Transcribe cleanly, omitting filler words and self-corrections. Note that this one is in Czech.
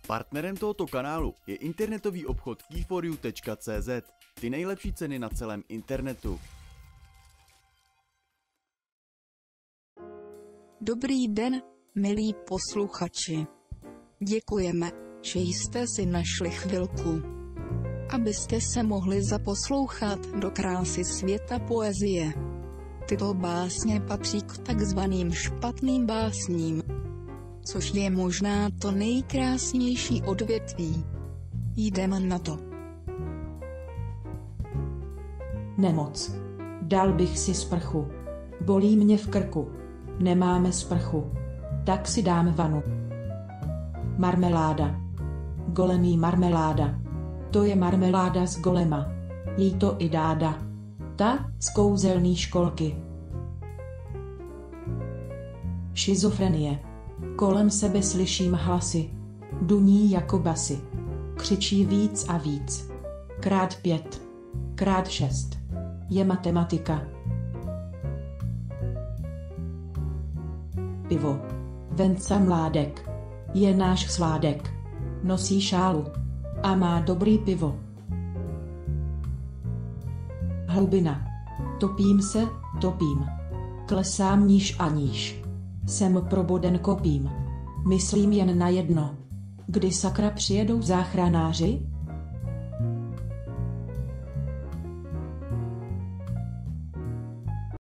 Partnerem tohoto kanálu je internetový obchod key4u.cz. Ty nejlepší ceny na celém internetu. Dobrý den, milí posluchači. Děkujeme, že jste si našli chvilku, abyste se mohli zaposlouchat do krásy světa poezie. Tyto básně patří k takzvaným špatným básním, což je možná to nejkrásnější odvětví. Jdeme na to. Nemoc. Dal bych si sprchu. Bolí mě v krku. Nemáme sprchu. Tak si dám vanu. Marmeláda. Golemí marmeláda. To je marmeláda z golema. Jí to i dáda. Ta z kouzelný školky. Schizofrenie. Kolem sebe slyším hlasy. Duní jako basy. Křičí víc a víc. Krát 5. Krát 6. Je matematika. Pivo. Venca Mládek. Je náš sládek. Nosí šálu. A má dobrý pivo. Hlubina. Topím se, topím. Klesám níž a níž. Jsem proboden kopím. Myslím jen na jedno. Kdy sakra přijedou záchranáři?